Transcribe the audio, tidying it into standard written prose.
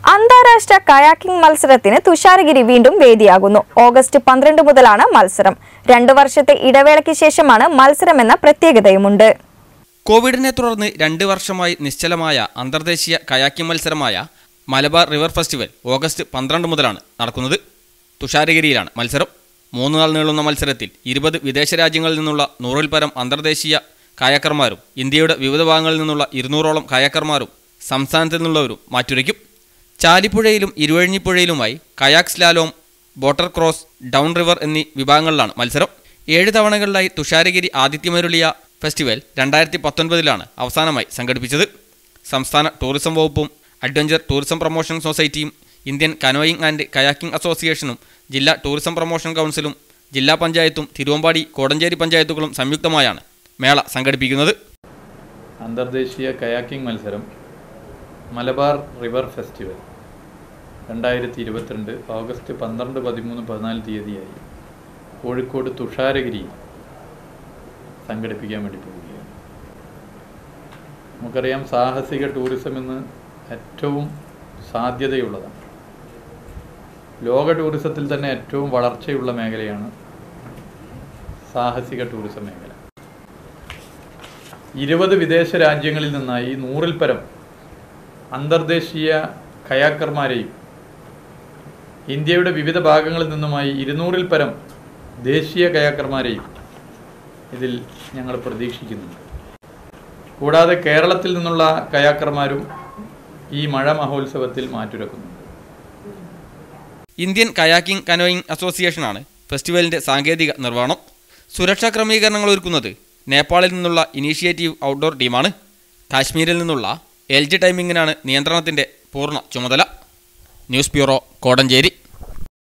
അന്താരാഷ്ട്ര കയാക്കിംഗ് മത്സരത്തിന് തുഷാരഗിരി വീണ്ടും വേദിയാകുന്നു. ഓഗസ്റ്റ് 12 മുതലാണ് മത്സരം. 2 വർഷത്തെ ഇടവേളയ്ക്ക് ശേഷമാണ് മത്സരമെന്ന പ്രത്യേകതയുമുണ്ട്. കോവിഡിനെ തുടർന്ന് 2 വർഷമായി നിശ്ചലമായ അന്തർദേശീയ കയാക്കിംഗ് മത്സരമായ മലബാർ റിവർ ഫെസ്റ്റിവൽ ഓഗസ്റ്റ് 12 മുതലാണ് നടക്കുന്നത്. തുഷാരഗിരിയിലാണ് മത്സരം. 3 നാൾ നീളുന്ന മത്സരത്തിൽ 20 വിദേശ രാജ്യങ്ങളിൽ നിന്നുള്ള 100-ൽ പരം അന്തർദേശീയ കയാക്കർമാരും ഇന്ത്യയുടെ വിവിധ ഭാഗങ്ങളിൽ നിന്നുള്ള 200-ഓളം കയാക്കർമാരും സംസ്ഥാനത്തു നിന്നുള്ളവരും മാറ്റുരയ്ക്കും. ചാലിപ്പുഴയിലും ഇരുവഴിഞ്ഞിപ്പുഴയിലുമായി kayak slalom, boater cross, down river എന്നീ വിഭാഗങ്ങളിലാണ് മത്സരം. 7 തവണകളിലായി തുഷാരഗിരി ആതിഥ്യമരുളിയ ഫെസ്റ്റിവൽ 2019-ലാണ് അവസാനമായി സംഘടിപ്പിച്ചത്. സംസ്ഥാന ടൂറിസം വകുപ്പും അഡ്വഞ്ചർ ടൂറിസം പ്രൊമോഷൻ സൊസൈറ്റിയും ഇന്ത്യൻ കനോയിങ് ആൻഡ് കയാക്കിംഗ് അസോസിയേഷനും ജില്ലാ ടൂറിസം പ്രൊമോഷൻ കൗൺസിലും ജില്ലാ പഞ്ചായത്തും തിരുവമ്പാടി, കോടഞ്ചേരി പഞ്ചായത്തുകളും സംയുക്തമായാണ് മേള സംഘടിപ്പിക്കുന്നത്. അന്തർദേശീയ കയാക്കിംഗ് മത്സരം മലബാർ റിവർ ഫെസ്റ്റിവൽ 2022 ഓഗസ്റ്റ് 12, 13, 14 തീയതിയായി കോഴിക്കോട് തുഷാരഗിരിയിൽ സംഘടിപ്പിക്കാൻ വേണ്ടി പോവുകയാണ്. നമുക്കറിയാം, സാഹസിക ടൂറിസം ഇന്ന് ഏറ്റവും സാധ്യതയുള്ളതാണ്. ലോക ടൂറിസത്തിൽ തന്നെ ഏറ്റവും വളർച്ചയുള്ള മേഖലയാണ് സാഹസിക ടൂറിസം മേഖല. 20 വിദേശ രാജ്യങ്ങളിൽ നിന്നായി 100-ൽ പരം അന്തർദേശീയ കയാക്കർമാരെയും ഇന്ത്യയുടെ വിവിധ ഭാഗങ്ങളിൽ നിന്നുമായി 200-ൽ പരം ദേശീയ കയാക്കർമാരെയും ഇതിൽ ഞങ്ങൾ പ്രതീക്ഷിക്കുന്നുണ്ട്. കൂടാതെ കേരളത്തിൽ നിന്നുള്ള കയാക്കർമാരും ഈ മഴ മഹോത്സവത്തിൽ മാറ്റുരക്കുന്നുണ്ട്. ഇന്ത്യൻ കയാക്കിംഗ് കനോയിങ് അസോസിയേഷനാണ് ഫെസ്റ്റിവലിൻ്റെ സാങ്കേതിക നിർവഹണം. സുരക്ഷാ ക്രമീകരണങ്ങൾ ഒരുക്കുന്നത് നേപ്പാളിൽ നിന്നുള്ള ഇനീഷ്യേറ്റീവ് ഔട്ട്ഡോർ ടീമാണ്. കാശ്മീരിൽ നിന്നുള്ള LG ടൈമിങ്ങിനാണ് നിയന്ത്രണത്തിൻ്റെ പൂർണ്ണ ചുമതല. News bureau, Kodanchery.